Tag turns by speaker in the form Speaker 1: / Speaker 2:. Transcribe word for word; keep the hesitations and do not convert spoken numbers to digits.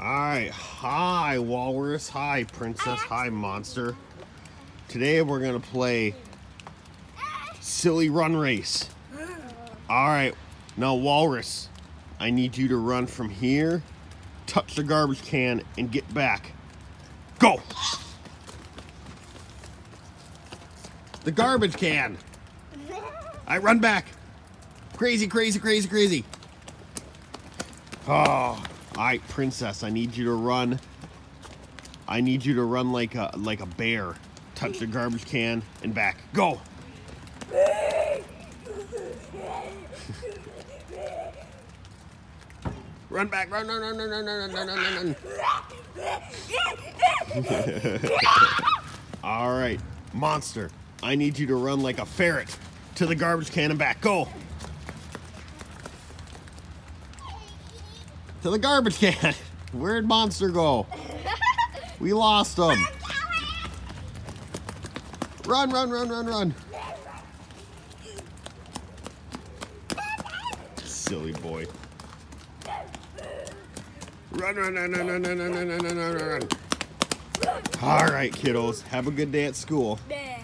Speaker 1: Alright, hi Walrus, hi Princess, hi Monster. Today we're gonna play Silly Run Race. Alright, now Walrus, I need you to run from here, touch the garbage can, and get back. Go! The garbage can! I run back! Crazy, crazy, crazy, crazy! Oh. Alright, Princess, I need you to run. I need you to run like a like a bear. Touch the garbage can and back. Go! Run back, run, run, run, run, run, run, run, run, run, run. Alright, Monster, I need you to run like a ferret to the garbage can and back. Go! To the garbage can. Where'd Monster go? We lost him. Run, run, run, run, run. Silly boy. Run, run, run, run, run, run, run, run, run, run, run. All right, kiddos. Have a good day at school.